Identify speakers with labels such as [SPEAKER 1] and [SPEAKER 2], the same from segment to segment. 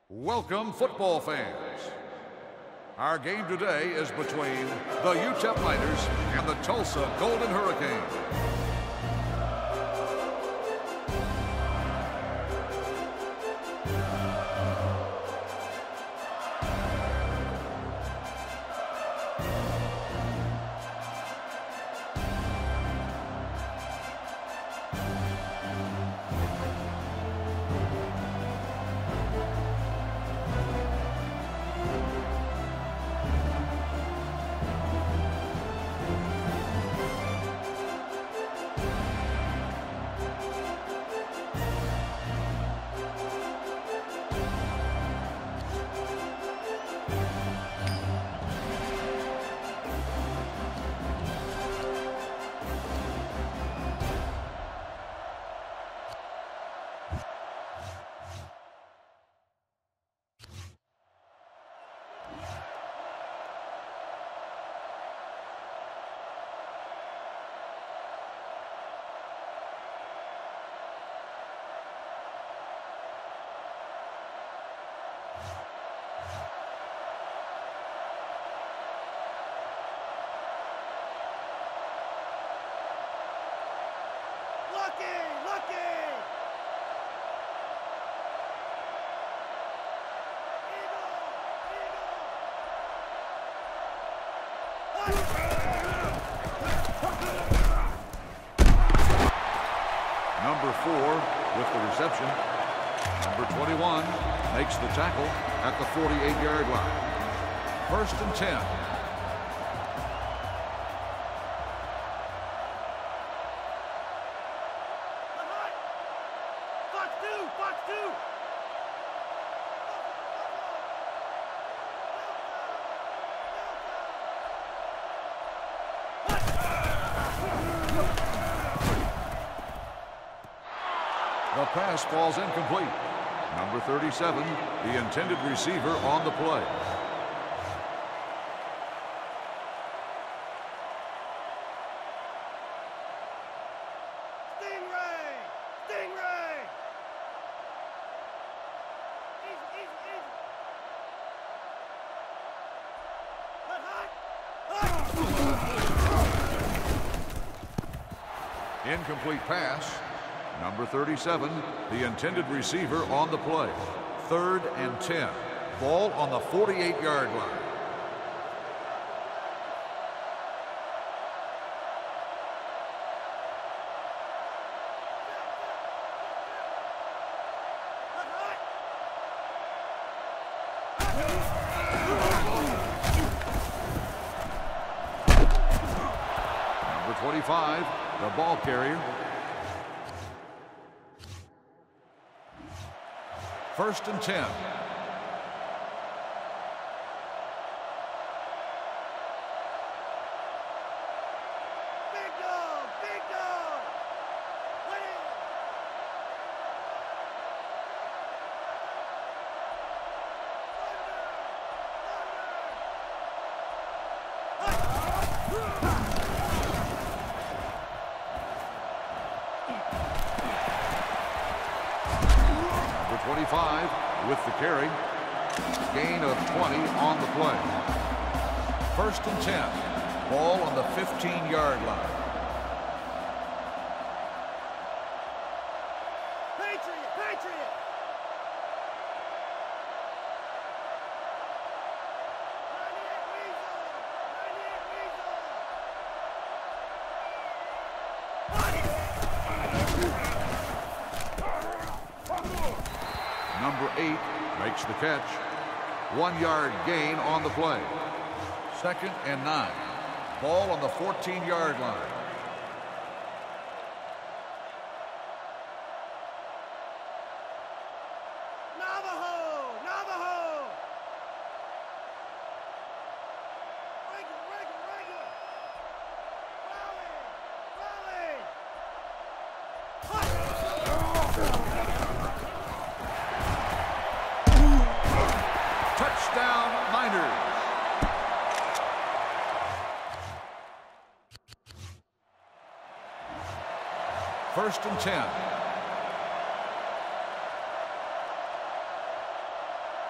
[SPEAKER 1] Welcome, football fans. Our game today is between the UTEP Miners and the Tulsa Golden Hurricanes. Number 4 with the reception. Number 21 makes the tackle at the 48-yard line. 1st and 10. The pass falls incomplete. Number 37, the intended receiver on the play. Incomplete pass. Number 37, the intended receiver on the play. 3rd and 10. Ball on the 48-yard line. Number 25, the ball carrier. 1st and 10.
[SPEAKER 2] Big dog, big dog. Win it.
[SPEAKER 1] Number 25 with the carry. Gain of 20 on the play. 1st and 10. Ball on the 15-yard line.
[SPEAKER 2] Patriot, Patriot.
[SPEAKER 1] Number 8 makes the catch. 1-yard gain on the play. 2nd and 9. Ball on the 14-yard line.
[SPEAKER 2] Navajo, Navajo. Regular.
[SPEAKER 1] Touchdown, Miners. 1st and 10.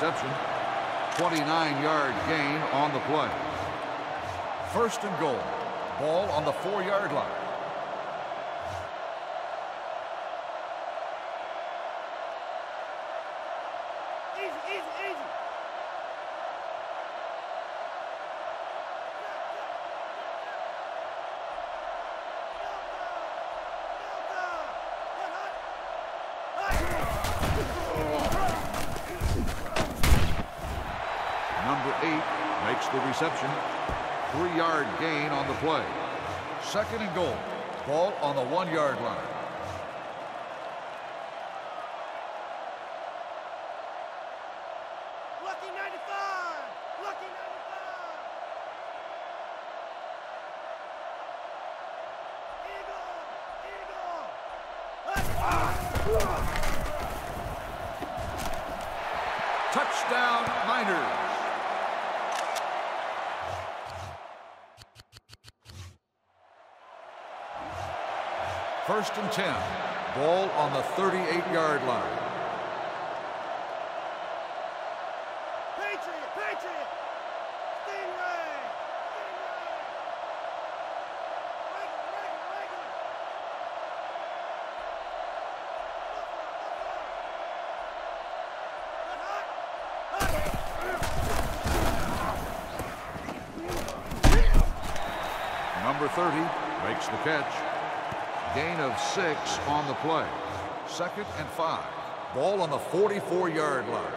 [SPEAKER 1] reception. 29-yard gain on the play. First and goal. Ball on the 4-yard line.
[SPEAKER 2] Easy, easy, easy.
[SPEAKER 1] Number 8 makes the reception. 3-yard gain on the play. Second and goal. Ball on the 1-yard line.
[SPEAKER 2] Lucky 95! Lucky 95! Eagle! Eagle!
[SPEAKER 1] Touchdown, Niners. First and 10. Ball on the 38-yard line.
[SPEAKER 2] Patriot! Patriot! Stingray!
[SPEAKER 1] Number 30 makes the catch. Gain of 6 on the play. Second and 5. Ball on the 44-yard line.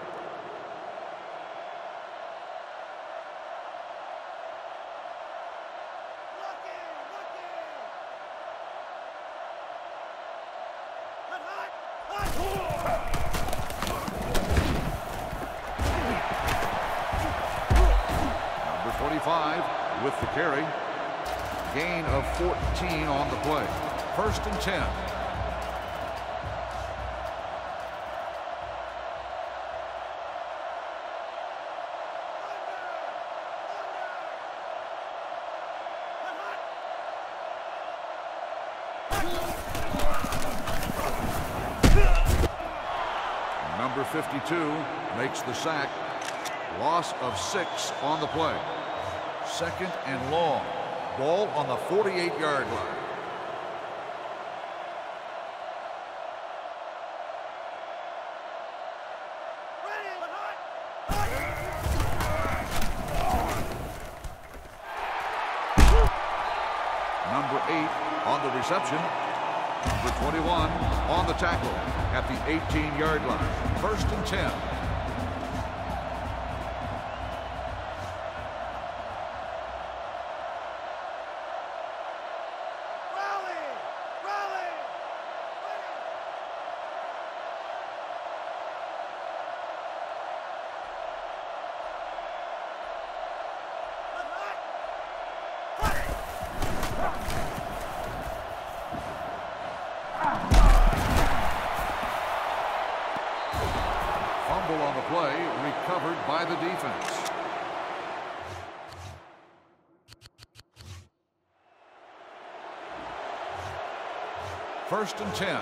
[SPEAKER 1] Number 45 with the carry. Gain of 14 on the play. First and 10. Number 52 makes the sack. Loss of 6 on the play. Second and long. Ball on the 48-yard line. Number 8 on the reception. Number 21 on the tackle at the 18-yard line. First and 10. Fumble on the play, recovered by the defense. First and 10.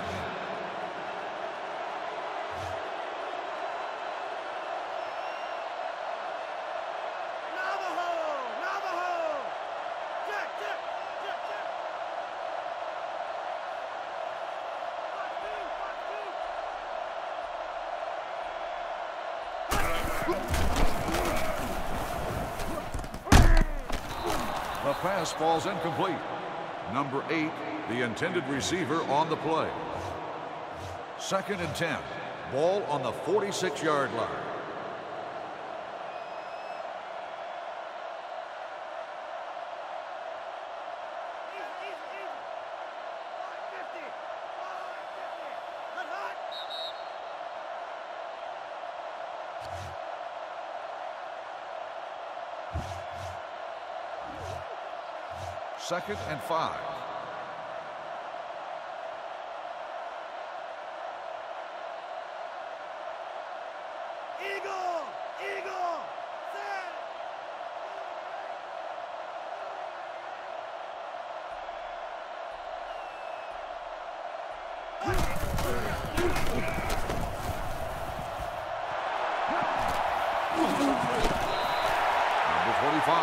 [SPEAKER 1] The pass falls incomplete. Number 8, the intended receiver on the play. Second and 10. Ball on the 46-yard line. Second and 5.
[SPEAKER 2] Eagle! Eagle! Set!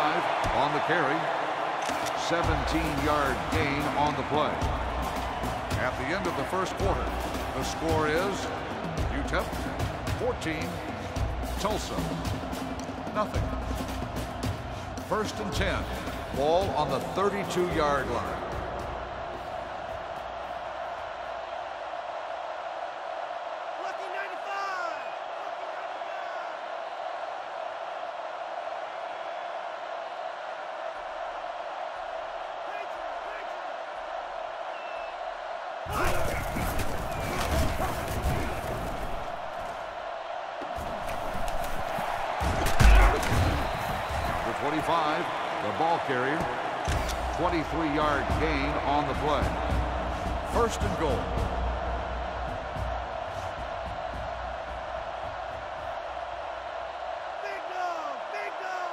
[SPEAKER 1] on the carry. 17-yard gain on the play. At the end of the first quarter, the score is UTEP 14, Tulsa nothing. First and 10. Ball on the 32-yard line.
[SPEAKER 2] Lucky 95.
[SPEAKER 1] Number 25, the ball carrier. 23-yard gain on the play. First and goal.
[SPEAKER 2] Big dog, big dog.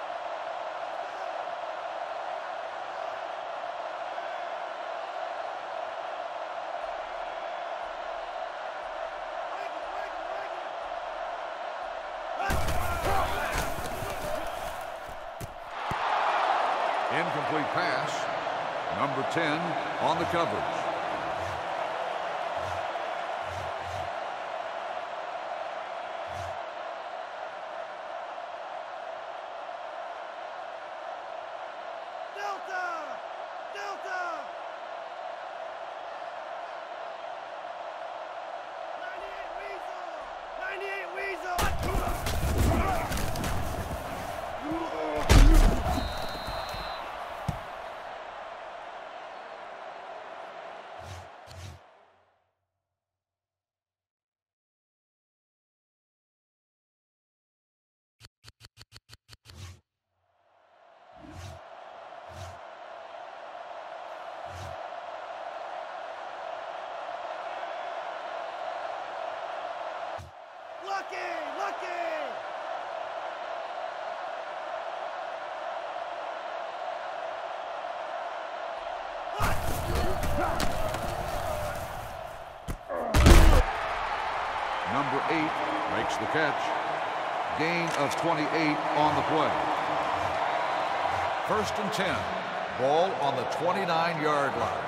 [SPEAKER 1] Incomplete pass. Number 10 on the coverage.
[SPEAKER 2] Delta, Delta. 98 Weasel, 98 Weasel. Lucky, lucky.
[SPEAKER 1] Number 8 makes the catch. Gain of 28 on the play. First and 10. Ball on the 29-yard line.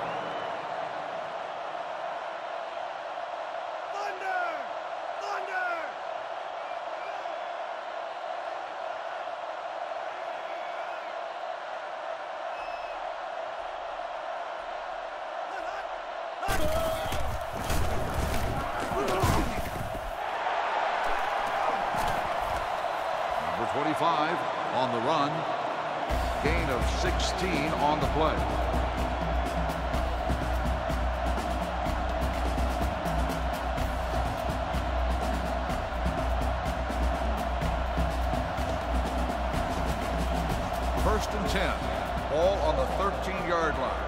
[SPEAKER 2] Thunder, thunder.
[SPEAKER 1] Number 25 on the run. Gain of 16 on the play. First and 10. Ball on the 13-yard line.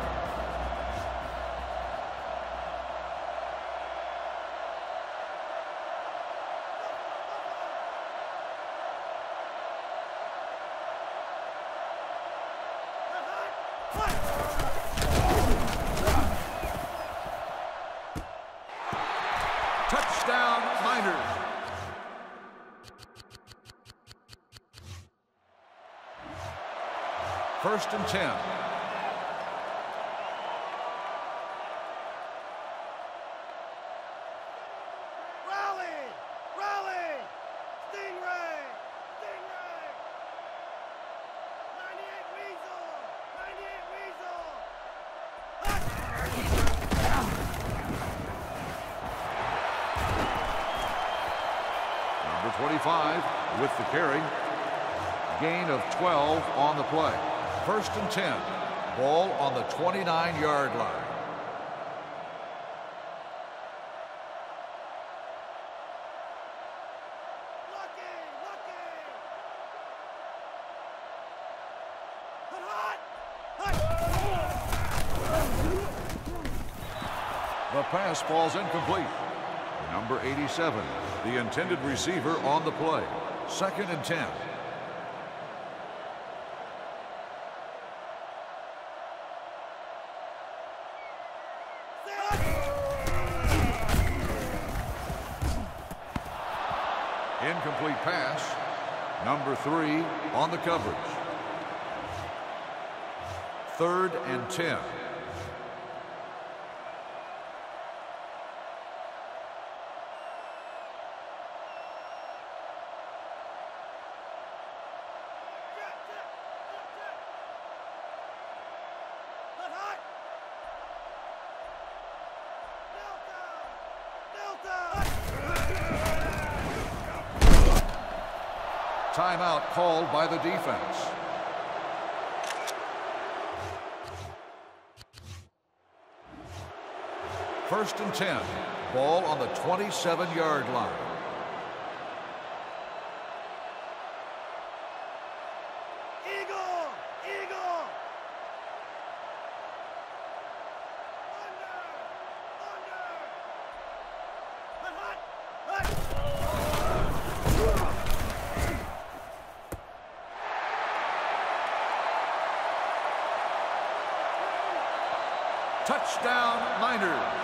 [SPEAKER 1] Touchdown, Miners. First and 10.
[SPEAKER 2] Rally, rally. Stingray, Stingray. 98 Weasel, 98 Weasel.
[SPEAKER 1] Number 25 with the carry. Gain of 12 on the play. First and 10. Ball on the 29-yard line.
[SPEAKER 2] Lucky, lucky.
[SPEAKER 1] The pass falls incomplete. Number 87, the intended receiver on the play. Second and 10. Incomplete pass. Number 3 on the coverage. 3rd and 10. Timeout called by the defense. First and 10. Ball on the 27-yard line.
[SPEAKER 2] Eagle! Eagle! Thunder! Thunder! Hut! Hut!
[SPEAKER 1] Touchdown, Miners.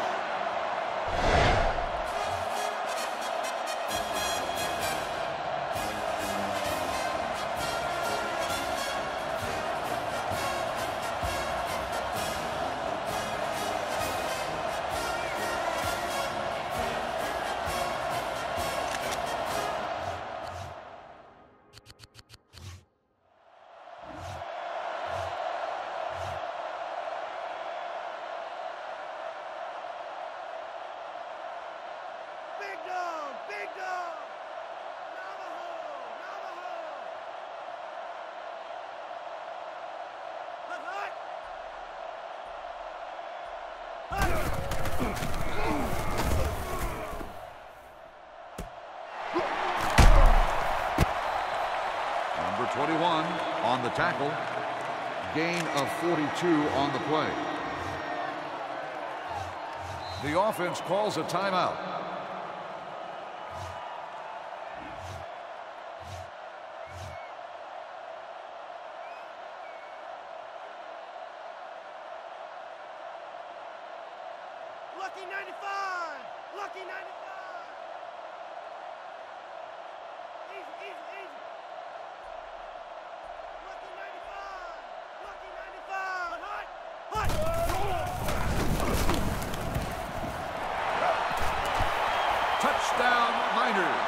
[SPEAKER 2] Big dog! Big dog! Navajo! Navajo! Hut!
[SPEAKER 1] Number 21 on the tackle. Gain of 42 on the play. The offense calls a timeout.
[SPEAKER 2] Lucky 95! Lucky 95! Easy, easy, easy! Lucky 95! Lucky 95! Hut!
[SPEAKER 1] Touchdown, Miners.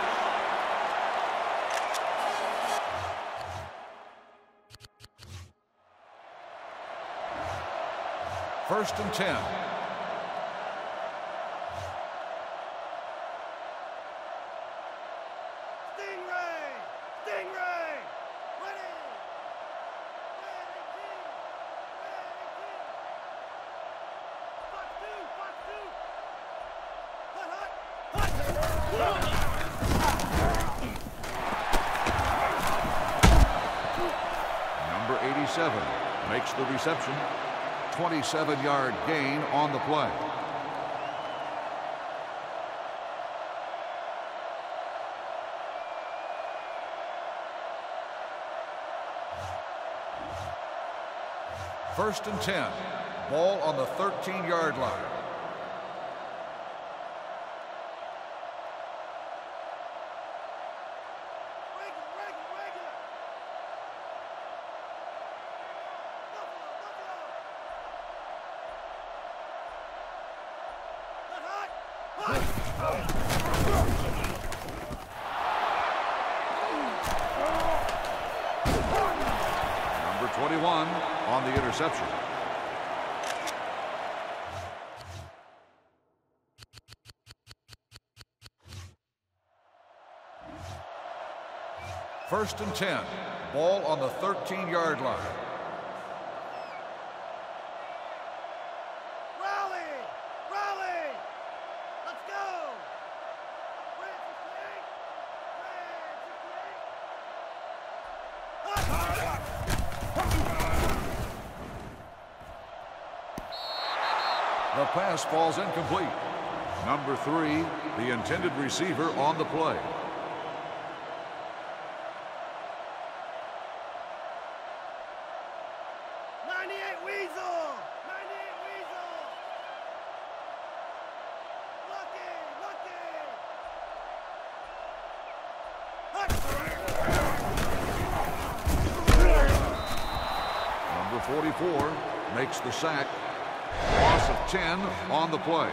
[SPEAKER 1] First and 10.
[SPEAKER 2] Stingray! Stingray! Ready! Ready, team! Ready, team! Fox 2! Fox 2!
[SPEAKER 1] Number 87 makes the reception. 27-yard gain on the play. First and 10. Ball on the 13-yard line.
[SPEAKER 2] Regular!
[SPEAKER 1] Number 21 on the interception. First and 10. Ball on the 13-yard line.
[SPEAKER 2] Rally! Rally! Let's go! Red 68!
[SPEAKER 1] The pass falls incomplete. Number 3, the intended receiver on the play. Number 44, makes the sack. Loss of 10 on the play.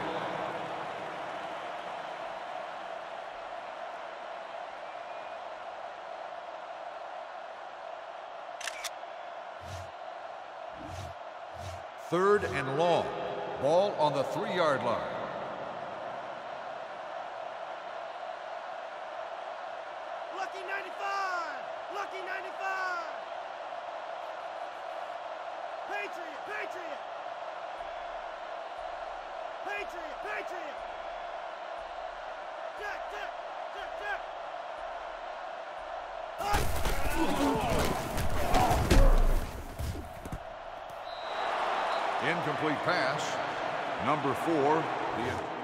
[SPEAKER 1] Third and long. Ball on the 3-yard line.
[SPEAKER 2] Lucky 95! Lucky 95! Patriot! Patriot! Patriot! Patriot! Jack! Jack! Jack! Jack!
[SPEAKER 1] Incomplete pass. Number 4.